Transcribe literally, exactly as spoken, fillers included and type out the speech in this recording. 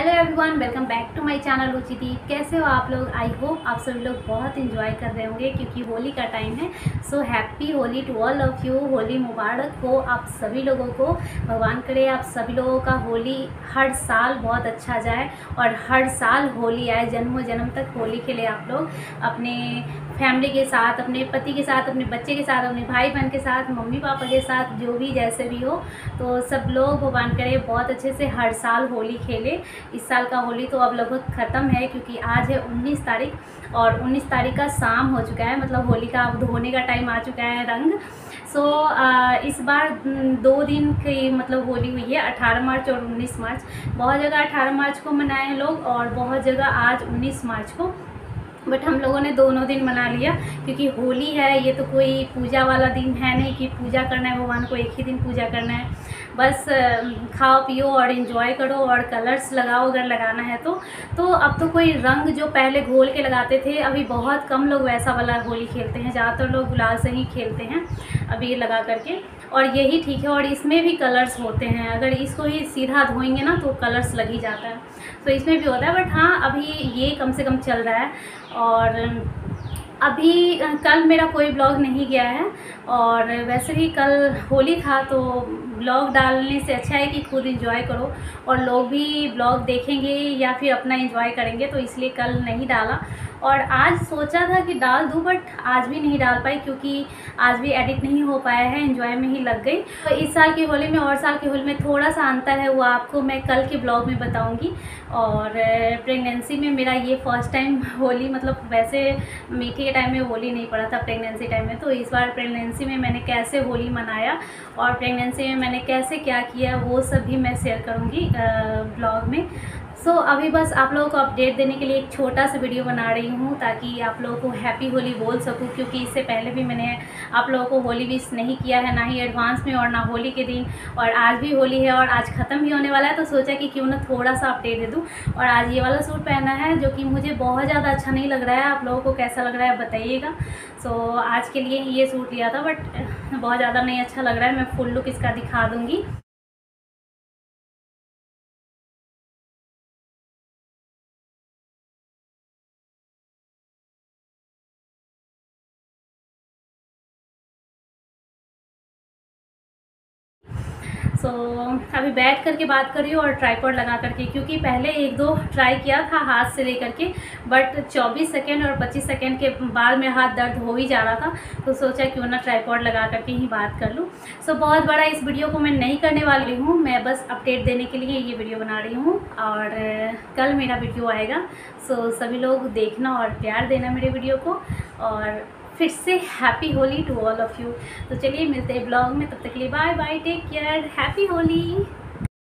Hello everyone, welcome back to my channel Ruchi Deep. कैसे हो आप लोग? आई होप आप सभी लोग बहुत इंजॉय कर रहे होंगे क्योंकि होली का टाइम है। So happy Holi to all of you. Holi मुबारक हो आप सभी लोगों को। भगवान करे आप सभी लोगों का होली हर साल बहुत अच्छा जाए और हर साल होली आए, जन्मों जन्म तक होली खेले आप लोग अपने फैमिली के साथ, अपने पति के साथ, अपने बच्चे के साथ, अपने भाई बहन के साथ, मम्मी पापा के साथ, जो भी जैसे भी हो। तो सब लोग भगवान करे बहुत अच्छे से हर साल होली खेले। इस साल का होली तो अब लगभग ख़त्म है क्योंकि आज है उन्नीस तारीख और उन्नीस तारीख का शाम हो चुका है, मतलब होली का अब धोने का टाइम आ चुका है रंग। सो so, इस बार दो दिन की मतलब होली हुई है, अठारह मार्च और उन्नीस मार्च। बहुत जगह अठारह मार्च को मनाए हैं लोग और बहुत जगह आज उन्नीस मार्च को, बट हम लोगों ने दोनों दिन मना लिया क्योंकि होली है। ये तो कोई पूजा वाला दिन है नहीं कि पूजा करना है भगवान को, एक ही दिन पूजा करना है। बस खाओ पियो और इन्जॉय करो और कलर्स लगाओ अगर लगाना है तो तो अब तो कोई रंग जो पहले घोल के लगाते थे, अभी बहुत कम लोग वैसा वाला होली खेलते हैं। ज़्यादातर लोग गुलाल से ही खेलते हैं अबीर लगा करके, और यही ठीक है। और इसमें भी कलर्स होते हैं, अगर इसको ही सीधा धोएंगे ना तो कलर्स लग ही जाता है, तो इसमें भी होता है। बट हाँ, अभी ये कम से कम चल रहा है। और अभी कल मेरा कोई ब्लॉग नहीं गया है, और वैसे भी कल होली था तो ब्लॉग डालने से अच्छा है कि खुद एंजॉय करो और लोग भी ब्लॉग देखेंगे या फिर अपना एंजॉय करेंगे, तो इसलिए कल नहीं डाला। और आज सोचा था कि डाल दूं, बट आज भी नहीं डाल पाई क्योंकि आज भी एडिट नहीं हो पाया है, एंजॉय में ही लग गई। तो इस साल की होली में और साल की होली में थोड़ा सा अंतर है, वो आपको मैं कल के ब्लॉग में बताऊंगी। और प्रेगनेंसी में मेरा ये फर्स्ट टाइम होली, मतलब वैसे मीठी के टाइम में होली नहीं पड़ा था प्रेगनेंसी टाइम में, तो इस बार प्रेगनेंसी में मैंने कैसे होली मनाया और प्रेगनेंसी में मैंने कैसे क्या किया वो सब भी मैं शेयर करूँगी ब्लॉग में। सो so, अभी बस आप लोगों को अपडेट देने के लिए एक छोटा सा वीडियो बना रही हूँ ताकि आप लोगों को हैप्पी होली बोल सकूँ, क्योंकि इससे पहले भी मैंने आप लोगों को होली विश नहीं किया है, ना ही एडवांस में और ना होली के दिन। और आज भी होली है और आज ख़त्म भी होने वाला है, तो सोचा कि क्यों ना थोड़ा सा अपडेट दे दूँ। और आज ये वाला सूट पहना है जो कि मुझे बहुत ज़्यादा अच्छा नहीं लग रहा है, आप लोगों को कैसा लग रहा है बताइएगा। सो so, आज के लिए ये सूट लिया था, बट बहुत ज़्यादा नहीं अच्छा लग रहा है। मैं फुल लुक इसका दिखा दूँगी। सो so, अभी बैठ करके बात कर रही हूँ और ट्राइपॉड लगा करके, क्योंकि पहले एक दो ट्राई किया था हाथ से लेकर के, बट चौबीस सेकेंड और पच्चीस सेकेंड के बाद में हाथ दर्द हो ही जा रहा था, तो सोचा क्यों ना ट्राइपॉड लगा करके ही बात कर लूँ। सो so, बहुत बड़ा इस वीडियो को मैं नहीं करने वाली हूँ, मैं बस अपडेट देने के लिए ये वीडियो बना रही हूँ। और कल मेरा वीडियो आएगा, सो so, सभी लोग देखना और प्यार देना मेरे वीडियो को। और फिर से happy Holi to all of you. तो चलिए मिलते हैं ब्लॉग में, तब तक के लिए bye bye, take care, happy Holi.